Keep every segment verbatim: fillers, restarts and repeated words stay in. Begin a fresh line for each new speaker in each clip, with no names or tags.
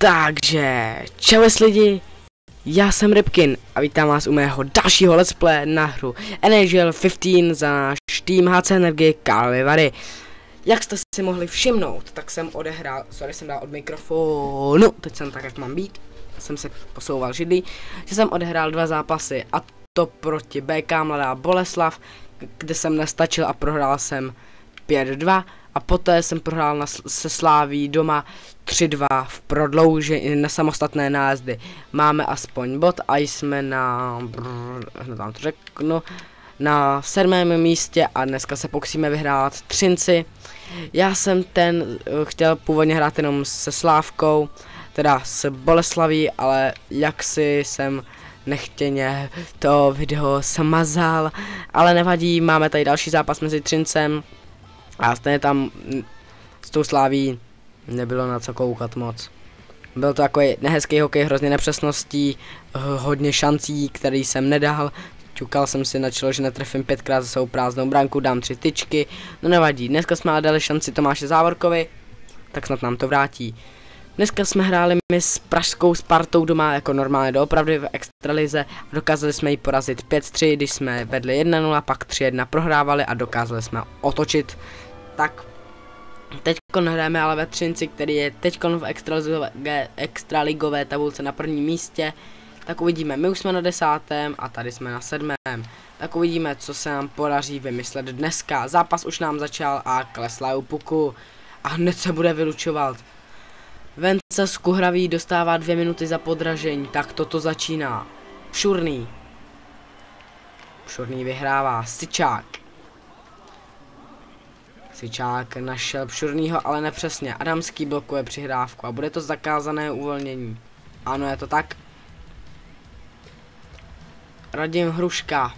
Takže, čau lidi, já jsem Rybkin a vítám vás u mého dalšího let's play na hru N H L patnáct za náš tým H C Energy Karlovy Vary. Jak jste si mohli všimnout, tak jsem odehrál, sorry, jsem dal od mikrofonu, teď jsem tak, jak mám být, jsem se posouval židlí, že jsem odehrál dva zápasy, a to proti B K Mladá Boleslav, kde jsem nestačil a prohrál jsem pět dva, a poté jsem prohrál na, se Sláví doma tři dva v prodloužení na samostatné nájezdy. Máme aspoň bod a jsme na, brr, tam to řeknu, na sedmém místě a dneska se pokusíme vyhrát Třinci. Já jsem ten uh, chtěl původně hrát jenom se Slávkou, teda s Boleslaví, ale jaksi jsem nechtěně to video smazal, ale nevadí, máme tady další zápas mezi Třincem a stejně tam s tou Sláví nebylo na co koukat moc. Byl to takový nehezký hokej, hrozně nepřesností, hodně šancí, který jsem nedal. Čukal jsem si na čelo, že netrefím pětkrát za svou prázdnou branku, dám tři tyčky, no nevadí. Dneska jsme ale dali šanci Tomáše Závorkovi, tak snad nám to vrátí. Dneska jsme hráli my s pražskou Spartou doma jako normálně doopravdy v extralize a dokázali jsme ji porazit pět tři, když jsme vedli jedna nula, pak tři jedna prohrávali a dokázali jsme otočit. Tak teď hrajeme ale ve Třinci, který je teď v extraligové, extraligové tabulce na prvním místě. Tak uvidíme, my už jsme na desátém a tady jsme na sedmém. Tak uvidíme, co se nám podaří vymyslet dneska. Zápas už nám začal a klesla u puku a hned se bude vylučovat. Vence Skuhravý dostává dvě minuty za podražení, tak toto začíná. Pšurný. Pšurný vyhrává. Sičák. Sičák našel Pšurnýho, ale nepřesně. Adamský blokuje přihrávku a bude to zakázané uvolnění. Ano, je to tak. Radim Hruška.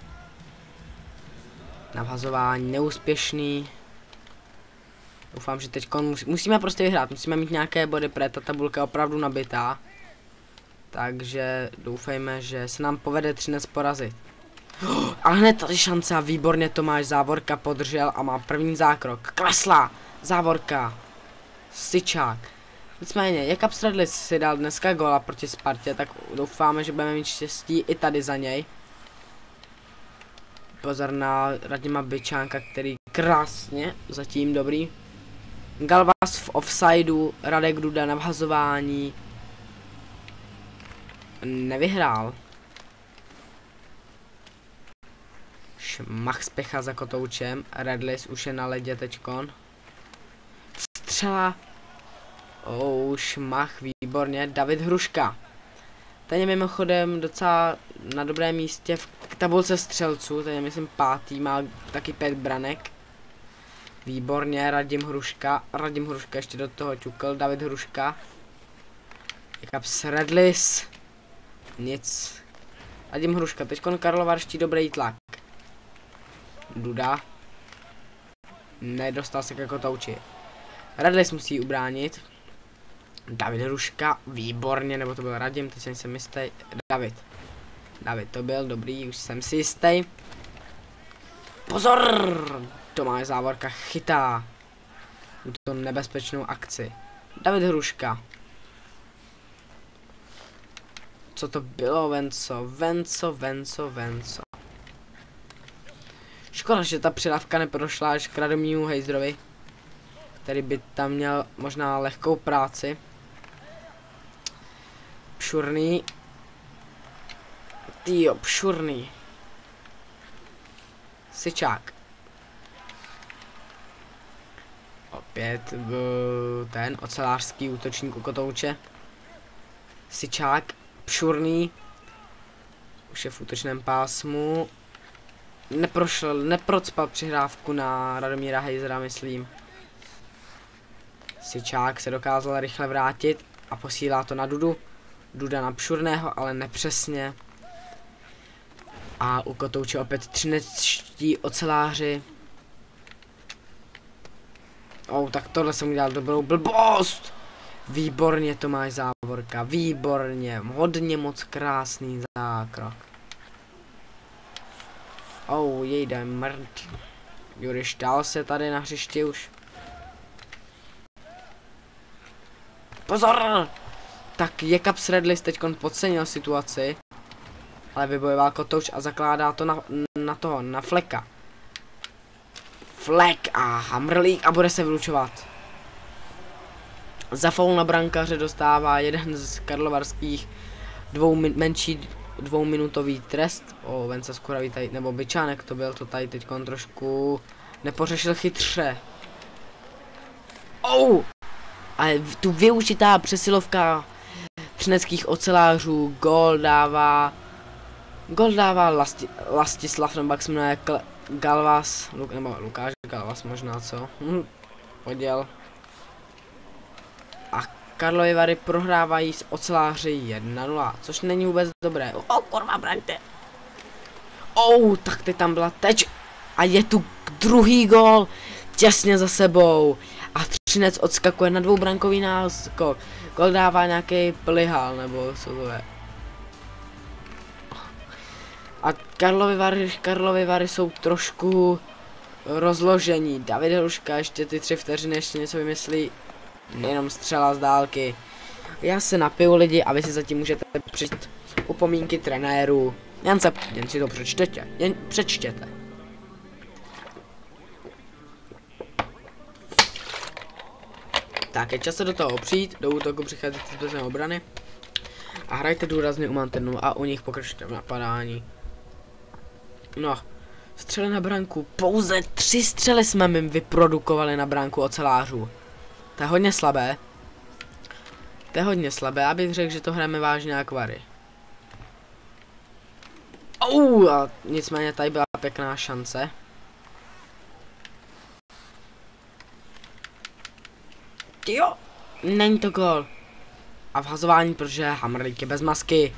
Navazování neúspěšný. Doufám, že teď musí, musíme prostě vyhrát, musíme mít nějaké body, protože ta tabulka je opravdu nabitá. Takže doufejme, že se nám povede Třinec porazit. Oh, ale hned tady šance a výborně Tomáš Závorka podržel a má první zákrok. Klesla! Závorka! Sičák. Nicméně, jak Abstradlis si dal dneska góla proti Spartě, tak doufáme, že budeme mít štěstí i tady za něj. Pozor na Radima Byčánka, který krásně, zatím dobrý. Galvas v offsideu, Radek Duda na vhazování. Nevyhrál. Šmach spěchá za kotoučem, Redlis už je na ledě teďkon. Střela. Oh, šmach, výborně, David Hruška. Ten je mimochodem docela na dobrém místě v tabulce střelců, ten je myslím pátý, má taky pět branek. Výborně, Radim Hruška, Radim Hruška ještě do toho ťukl, David Hruška. Jakaps Redlis. Nic. Radim Hruška, teďkon karlovarští dobrý tlak. Duda. Nedostal se ke kotouči. Redlis musí ubránit. David Hruška, výborně, nebo to byl Radim, teď jsem si jistý. David. David to byl, dobrý, už jsem si jistý. Pozor! Tomáš Závorka chytá tuto nebezpečnou akci. David Hruška. Co to bylo, Venco? Venco, Venco, Venco. Škoda, že ta přidávka neprošla až k Radomímu Hejzrovi, který by tam měl možná lehkou práci. Pšurný. Týjo, Pšurný. Sičák. Opět ten ocelářský útočník u kotouče. Sičák. Pšurný. Už je v útočném pásmu. Neprošel, neprocpal přihrávku na Radomíra Hejzera, myslím. Sičák se dokázal rychle vrátit a posílá to na Dudu. Duda na Pšurného, ale nepřesně. A u kotouče opět třinečtí oceláři. Oh, tak tohle jsem udělal dobrou blbost. Výborně Tomáš Závorka, výborně, hodně moc krásný zákrok. Oh, jejda mrd. Juriš dál se tady na hřišti už. Pozor! Tak Jekabs Redlis teďkon podcenil situaci, ale vybojoval kotouč a zakládá to na, na toho, na Fleka. Flek a Hamrlík a bude se vylučovat. Za faul na brankaře dostává jeden z karlovarských dvou min, menší dvouminutový trest. O, Vence Skuravý tady, nebo Byčánek to byl, to tady teďkon trošku nepořešil chytře. Oh! Ale tu využitá přesilovka třineckých ocelářů, gól dává, gól dává Lasti, Lastislav, nebo jak se jmenuje, Galvas, Luk, nebo Lukáš Galvas možná, co? Hm, poděl. A Karlovy Vary prohrávají s oceláři jedna nula, což není vůbec dobré. O, oh, kurva, braňte. Oh, tak teď tam byla teď. A je tu druhý gól, těsně za sebou. A Třinec odskakuje na dvoubrankový náskok. Gol dává nějaký plihal, nebo co to je. A Karlovy Vary, Karlovy Vary jsou trošku rozložení. David Hruška ještě ty tři vteřiny ještě něco vymyslí. Jenom střela z dálky. Já se napiju lidi a vy si zatím můžete přečíst upomínky trenérů. Jen, se, jen si to přečtěte. Jen přečtěte. Tak, je čas se do toho opřít, do útoku přichází z bezpečné obrany a hrajte důrazně u mantenu a u nich pokračujte v napadání. No, střely na branku, pouze tři střely jsme mi vyprodukovali na branku ocelářů. To je hodně slabé. To je hodně slabé, abych řekl, že to hrajeme vážně akvary. Oh, a nicméně tady byla pěkná šance. Jo, není to gól. A vhazování, protože Hamrlík je bez masky.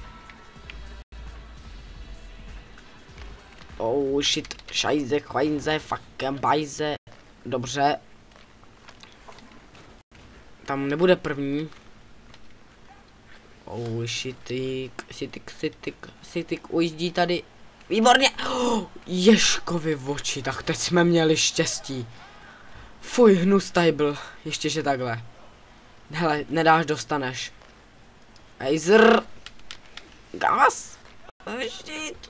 Oh shit, šajze, chvajnze, fucking bajze. Dobře. Tam nebude první. Oh shitik, sitik, sitik, sitik, ujíždí tady. Výborně. Oh, Ježkovi v oči, tak teď jsme měli štěstí. Fuj, hnus tady byl, ještě že takhle. Hele, nedáš, dostaneš. Ej, zrr. Gas. Shit.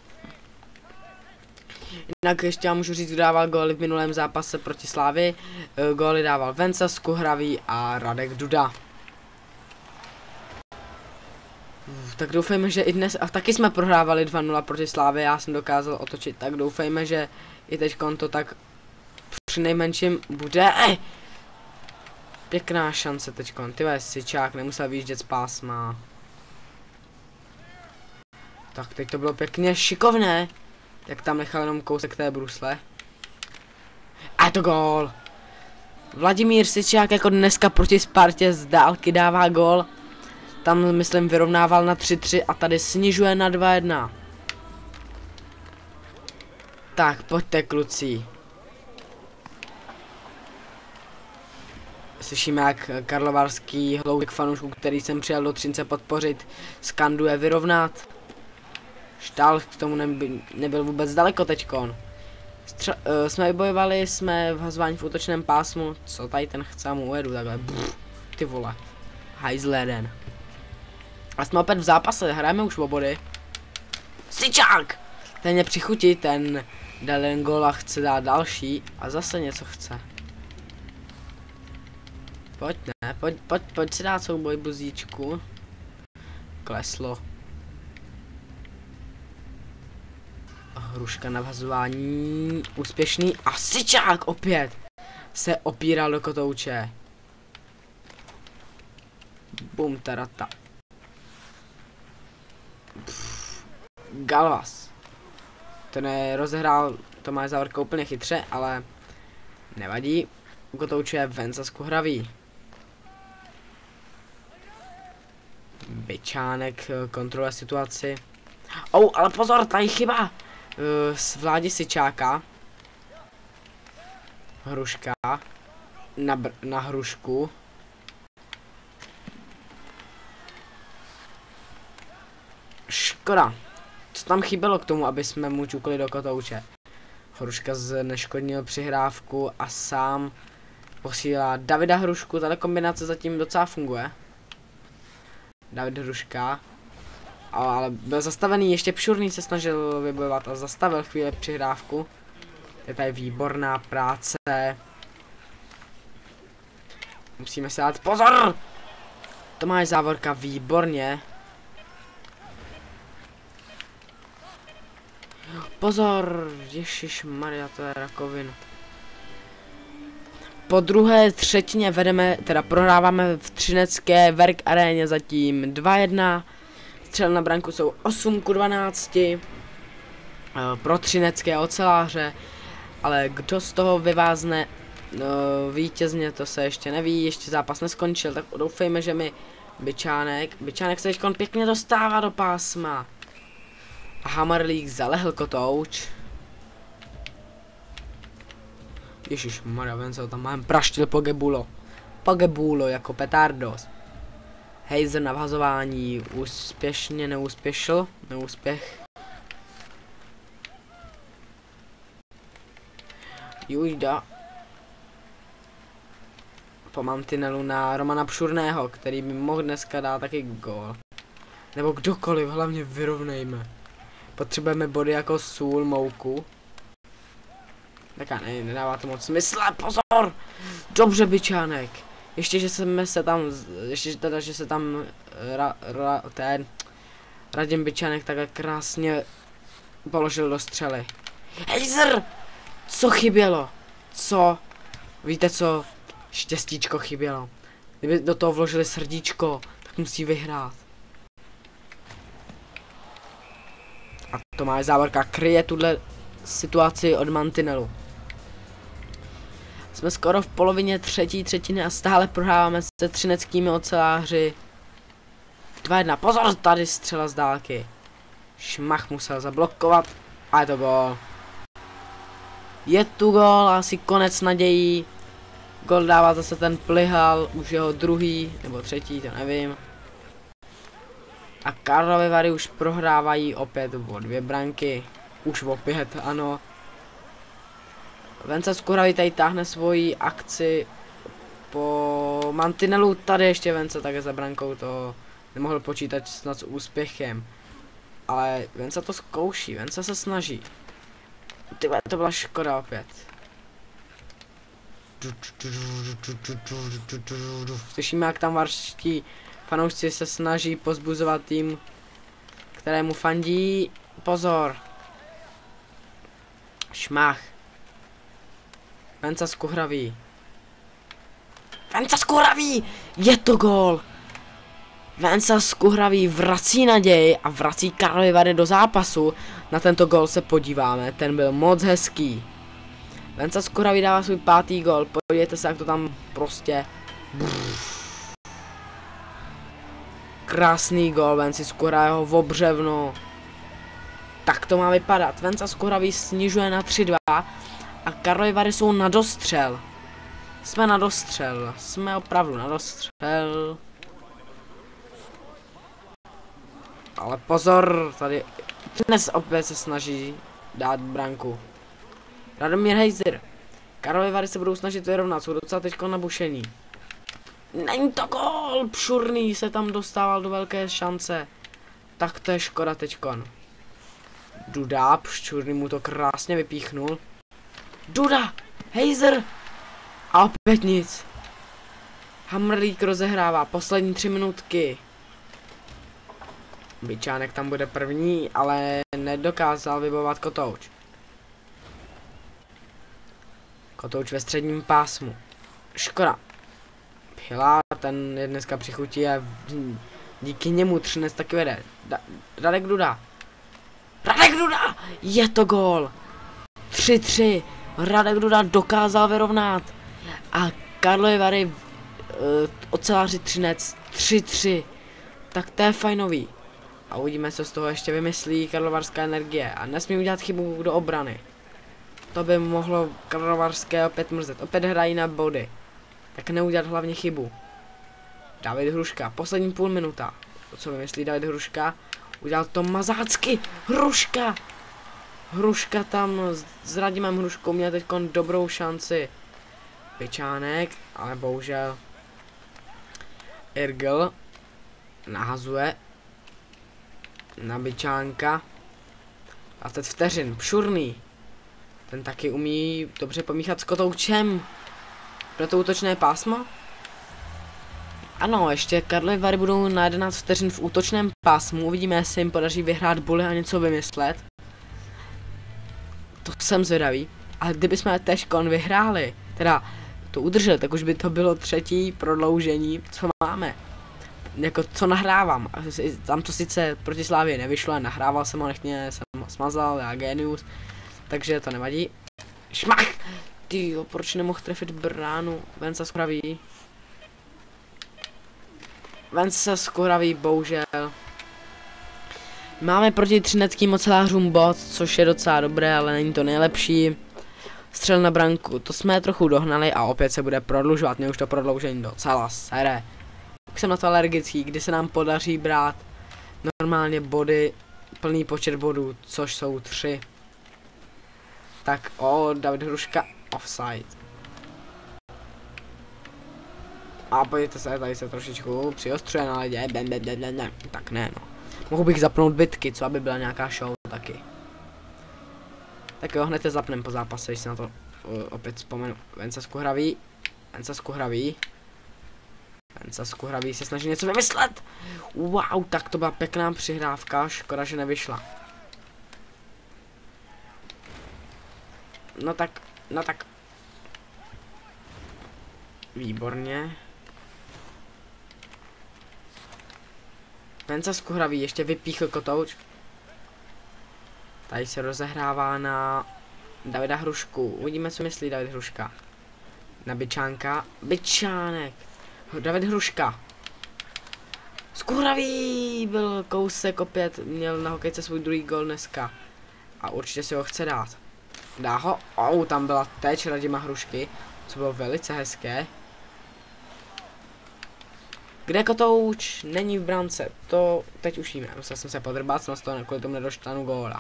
Jinak ještě já můžu říct, kdo dával góly v minulém zápase proti Slávy. Góly dával Venca Skuhravý a Radek Duda. Uf, tak doufejme, že i dnes, a taky jsme prohrávali dva nula proti Slávy, já jsem dokázal otočit, tak doufejme, že i teď to tak přinejmenším bude. Ej! Pěkná šance teďkon, ty vole, Sičák nemusel vyjíždět z pásma. Tak teď to bylo pěkně šikovné, jak tam nechal jenom kousek té brusle. A je to gól. Vladimír Sičák jako dneska proti Spartě z dálky dává gól. Tam myslím vyrovnával na tři tři a tady snižuje na dva jedna. Tak pojďte kluci. Slyšíme, jak karlovarský hloubek fanoušků, který jsem přijel do Třince podpořit, skanduje vyrovnat. Štál k tomu neby, nebyl vůbec daleko teďkon. Stře uh, jsme vybojovali, jsme v hazování v útočném pásmu. Co tady ten chce, mu ujedu takhle. Brr, ty vole. Hajzl jeden. A jsme opět v zápase, hrajeme už o body. Sičák! Ten mě přichutí, ten dal jen gól a chce dát další a zase něco chce. Pojď ne, pojď, pojď, pojď si dát souboj buzíčku. Kleslo. Hruška na vhazování, úspěšný a Sičák opět se opíral do kotouče. Bum tarata. Pff, Galvas. Ten rozehrál Tomáš Závorka úplně chytře, ale nevadí. U kotouče je Venca Skuhravý. Byčánek kontroluje situaci. Oh, ale pozor, tady chyba. Z Vládi Sičáka. Hruška. Na, na Hrušku. Škoda. Co tam chybělo k tomu, aby jsme mu čukli do kotouče? Hruška zneškodnil přihrávku a sám posílá Davida Hrušku. Tato kombinace zatím docela funguje. David Hruška. Ale byl zastavený, ještě Pšurný se snažil vybojovat a zastavil chvíli přihrávku. Je tady výborná práce. Musíme se dát pozor! Tomáš Závorka, výborně. Pozor, ježišmarja, to je rakovina. Po druhé třetině vedeme, teda prohráváme v třinecké Verk aréně zatím dva jedna. Střel na branku jsou osm ku dvanácti pro třinecké oceláře, ale kdo z toho vyvázne no, vítězně, to se ještě neví, ještě zápas neskončil, tak doufejme, že mi Byčánek, Byčánek se teďkon pěkně dostává do pásma. A Hammerlík zalehl Kotouč. Ježišmarja, ven se ho tam mám praštil Pogebulo. Pogebulo jako petardos. Heiser na vhazování úspěšně neúspěšil, neúspěch. Jujda. Po mantinelu na Romana Pšurného, který by mohl dneska dát taky gól. Nebo kdokoliv, hlavně vyrovnejme. Potřebujeme body jako sůl, mouku. Tak já ne, nedává to moc smysl, pozor! Dobře, Byčánek. Ještě, že jsme se tam, ještě teda, že se tam ra, ra, ten Radim Byčánek takhle krásně položil do střely. Heiser! Co chybělo? Co? Víte co? Štěstíčko chybělo. Kdyby do toho vložili srdíčko, tak musí vyhrát. A Tomáš Závorka kryje tuhle situaci od mantinelu. Jsme skoro v polovině třetí třetiny a stále prohráváme se třineckými oceláři. dva jedna, pozor, tady střela z dálky. Šmach musel zablokovat a je to gól. Je tu gól, asi konec nadějí. Gól dává zase ten Plihal, už jeho druhý nebo třetí, to nevím. A Karlovy Vary už prohrávají opět o dvě branky. Už opět, ano. Vence Skuhravý tady táhne svoji akci po mantinelu. Tady ještě Vence také za brankou, to nemohl počítat snad s úspěchem. Ale Vence to zkouší, Vence se snaží. Tyhle, to byla škoda opět. Slyšíme, jak tam varští fanoušci se snaží pozbuzovat tým, kterému fandí. Pozor. Šmach. Venca Skuhravý. Venca Skuhravý! Je to gól! Venca Skuhravý vrací naději a vrací Karlovy Vary do zápasu. Na tento gól se podíváme, ten byl moc hezký. Venca Skuhravý dává svůj pátý gól, podívejte se, jak to tam prostě... Krásný gól Venci Skuhravého v obřevno. Tak to má vypadat. Venca Skuhravý snižuje na tři dva a Karlovy Vary jsou na dostřel. Jsme na dostřel, jsme opravdu na dostřel. Ale pozor, tady dnes opět se snaží dát branku. Radomír Heiser. Karlovy Vary se budou snažit vyrovnat, jsou docela teďko nabušení. Není to gól, Pšurný se tam dostával do velké šance. Tak to je škoda teďkon. Duda, Pšurný mu to krásně vypíchnul. Duda, Heiser. A opět nic. Hammerlík rozehrává poslední tři minutky. Byčánek tam bude první, ale nedokázal vybojovat Kotouč. Kotouč ve středním pásmu. Škoda. Pila, ten je dneska přichutí a díky němu Třinec taky vede. Da, Radek Duda. Radek Duda! Je to gól. tři tři. Radek Duda dokázal vyrovnat. A Karlovy Vary uh, oceláři Třinec tři tři. Tak to je fajnový. A uvidíme, co z toho ještě vymyslí Karlovarská energie. A nesmí udělat chybu do obrany. To by mohlo Karlovarské opět mrzet. Opět hrají na body. Tak neudělat hlavně chybu. David Hruška, poslední půl minuta. To, co vymyslí David Hruška, udělal to mazácky. Hruška! Hruška tam s Radimem Hruškou měl teď dobrou šanci. Byčánek, ale bohužel Irgl. Nahazuje. Na Byčánka. dvacet vteřin. Pšurný. Ten taky umí dobře pomíchat s kotoučem. Pro to útočné pásmo? Ano, ještě Karlovy Vary budou na jedenáct vteřin v útočném pásmu. Uvidíme, jestli jim podaří vyhrát buly a něco vymyslet. To jsem zvědavý. Ale kdybychom teďkon vyhráli, teda to udrželi, tak už by to bylo třetí prodloužení, co máme. Jako co nahrávám. Tam to sice proti Slávě nevyšlo, ale nahrával jsem ho, nechně jsem ho smazal, já genius. Takže to nevadí. Šmach! Tyjo, proč nemohl trefit bránu? Venca Skuhravý. Venca Skuhravý, bohužel. Máme proti třineckým ocelářům bod, což je docela dobré, ale není to nejlepší. Střel na branku, to jsme trochu dohnali a opět se bude prodlužovat. Mě už to prodloužení docela sere. Už jsem na to alergický, kdy se nám podaří brát normálně body, plný počet bodů, což jsou tři. Tak, o, David Hruška, offside. A pojďte se, tady se trošičku přiostřuje na ledě, ben, ben, ben, ben, ben. Tak ne, no. Mohu bych zapnout bitky, co aby byla nějaká show taky. Tak jo, hned je zapnem po zápase, když si na to uh, opět vzpomenu. Venca Skuhravý, Venca Skuhravý. Venca Skuhravý se snaží něco vymyslet. Wow, tak to byla pěkná přihrávka, škoda, že nevyšla. No tak, no tak. Výborně. Venca Skuhravý ještě vypíchl kotouč. Tady se rozehrává na Davida Hrušku. Uvidíme, co myslí David Hruška. Na Byčánka. Byčánek. David Hruška. Skuhravý byl kousek opět. Měl na hokejce svůj druhý gol dneska. A určitě si ho chce dát. Dá ho. Oh, tam byla teč Radima Hrušky. Co bylo velice hezké. Kde kotouč? Není v brance. To teď už víme. Musel jsem se podrbat, no z toho kvůli tomu nedoštanu góla.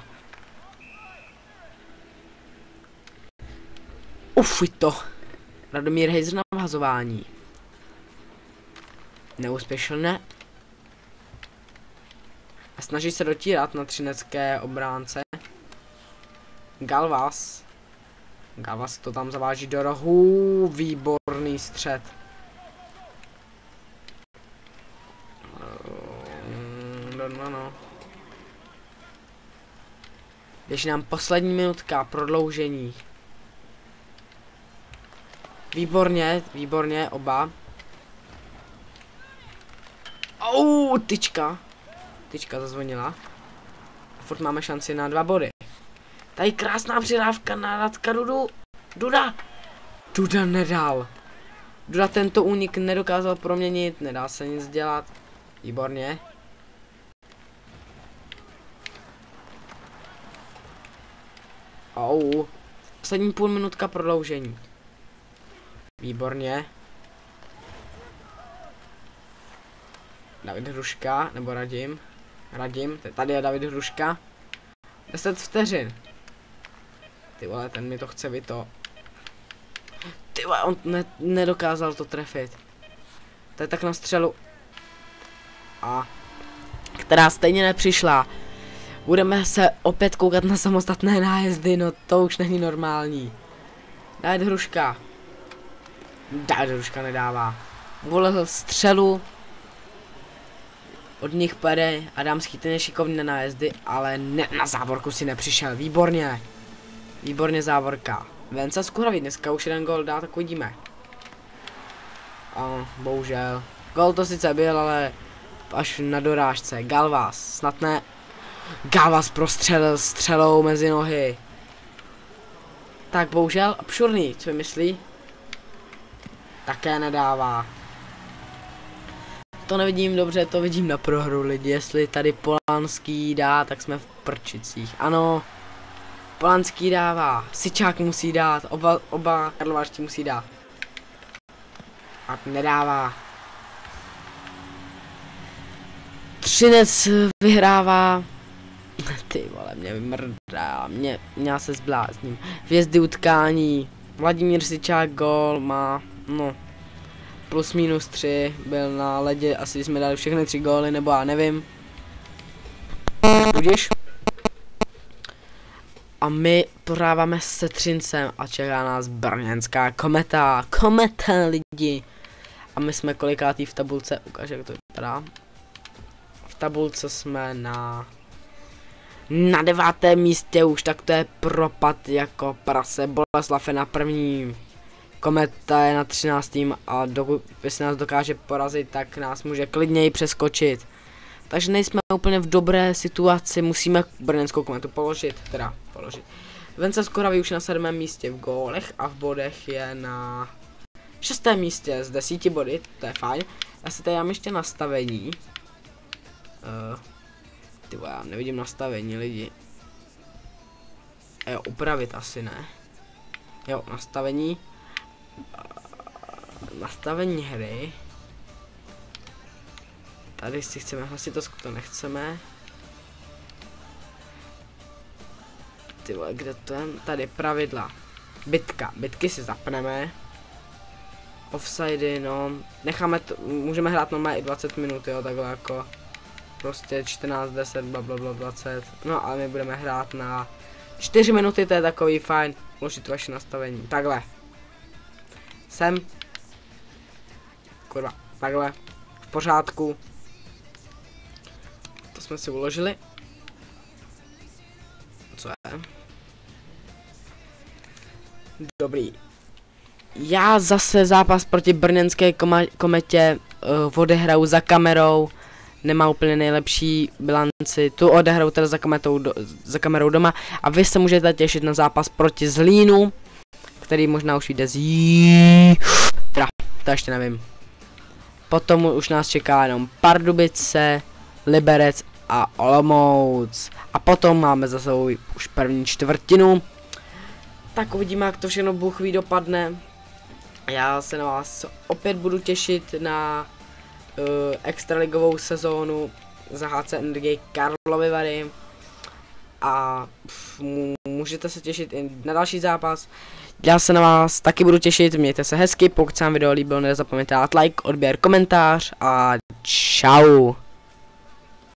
Uf, to. Radomír Hejzer na vhazování. Neúspěšné. A snaží se dotírat na třinecké obránce. Galvas. Galvas to tam zaváží do rohu. Výborný střed. No, no, no. Běží nám poslední minutka prodloužení. Výborně, výborně, oba. Ou, tyčka. Tyčka zazvonila. Furt máme šanci na dva body. Tady krásná přidávka na Radka Dudu. Duda. Duda nedal. Duda tento únik nedokázal proměnit, nedá se nic dělat. Výborně. Ou. Poslední půl minutka prodloužení. Výborně. David Hruška, nebo Radim. Radim, tady je David Hruška. deset vteřin. Ty vole, ten mi to chce vyto. Ty vole, on ne, nedokázal to trefit. To je tak na střelu. A která stejně nepřišla. Budeme se opět koukat na samostatné nájezdy, no to už není normální. David Hruška. David Hruška nedává. Volil střelu. Od nich pade Adamský, ten je šikovný na nájezdy, ale ne, na závorku si nepřišel. Výborně. Výborně závorka. Venca Skuhravý dneska už jeden gol dá, tak uvidíme. A bohužel. Gol to sice byl, ale až na dorážce. Galvas, snad ne. Galvas prostřelil střelou mezi nohy. Tak bohužel, Pšurný, co myslí? Také nedává. To nevidím dobře, to vidím na prohru lidi. Jestli tady Polanský dá, tak jsme v prčicích. Ano. Polanský dává. Sičák musí dát. Oba, oba Karlovářští musí dát. A nedává. Třinec vyhrává. Ty vole, mě vymrdá. Mě, já se zblázním. Hvězdy utkání. Vladimír Sičák gól má. No. plus minus tři, byl na ledě, asi jsme dali všechny tři góly, nebo já nevím. Budíš. A my prohráváme se Třincem a čeká nás brněnská kometa, kometa lidi. A my jsme kolikátý v tabulce, ukáž jak to vypadá. V tabulce jsme na na devátém místě už, tak to je propad jako prase. Boleslav je na prvním, kometa je na třináctém a dokud si nás dokáže porazit, tak nás může klidněji přeskočit. Takže nejsme úplně v dobré situaci, musíme brněnskou kometu položit, teda položit. Vence Skoravý už na sedmém místě v gólech a v bodech je na šestém místě z desíti body, to je fajn. Já si tady mám ještě nastavení. Uh, ty já nevidím nastavení lidi. Jo, upravit asi ne. Jo, nastavení. Uh, nastavení hry. Tady si chceme hlasitost, to nechceme. Ty vole, kde to je? Tady pravidla. Bitka, bitky si zapneme. Offsidy, no. Necháme to, můžeme hrát normálně i dvacet minut, jo, takhle jako. Prostě čtrnáct, deset, blablabla, dvacet. No a my budeme hrát na čtyři minuty, to je takový fajn. Uložit vaše nastavení. Takhle. Sem. Kurva, takhle. V pořádku. To jsme si uložili. Co je? Dobrý. Já zase zápas proti brněnské kometě uh, odehraju za kamerou. Nemá úplně nejlepší bilanci. Tu odehraju teda za, kametou do, za kamerou doma. A vy se můžete těšit na zápas proti Zlínu, který možná už vyjde z Teda, to ještě nevím. Potom už nás čeká jenom Pardubice, Liberec a Olomouc. A potom máme za sebou už první čtvrtinu. Tak uvidíme, jak to všechno Bůh ví dopadne. Já se na vás opět budu těšit na uh, extraligovou sezónu za H C Energie Karlovy Vary. A pff, můžete se těšit i na další zápas. Já se na vás taky budu těšit, mějte se hezky, pokud se vám video líbilo, nezapomeňte dát like, odběr, komentář a čau.